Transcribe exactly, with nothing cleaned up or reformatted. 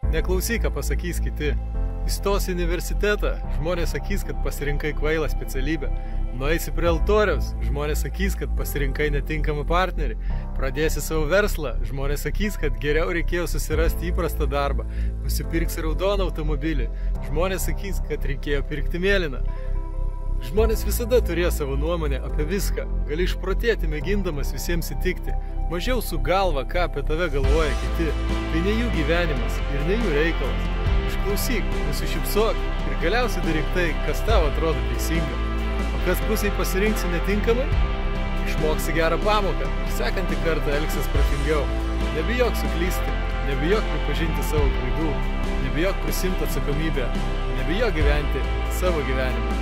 Neklausyk, ką pasakys kiti. Įstosi į universitetą, žmonės sakys, kad pasirinkai kvailą specialybę. Nueisi prie altoriaus, žmonės sakys, kad pasirinkai netinkamą partnerį. Pradėsi savo verslą, žmonės sakys, kad geriau reikėjo susirasti įprastą darbą. Nusipirksi raudoną automobilį, žmonės sakys, kad reikėjo pirkti mėlyną. Žmonės visada turėjo savo nuomonę apie viską. Gali išprotėti, mėgindamas visiems įtikti. Mažiau su galva, ką apie tave galvoja kiti. Tai ne jų gyvenimas ir ne jų reikalas. Išklausyk, nusišypsok ir galiausiai daryk tai, kas tau atrodo teisinga. O kas pusiai pasirinksi netinkamai? Išmoksi gerą pamoką ir sekantį kartą elgsis protingiau. Nebijok suklysti, nebijok pripažinti savo klaidų, nebijok prisimti atsakomybę, nebijok gyventi savo gyvenimą.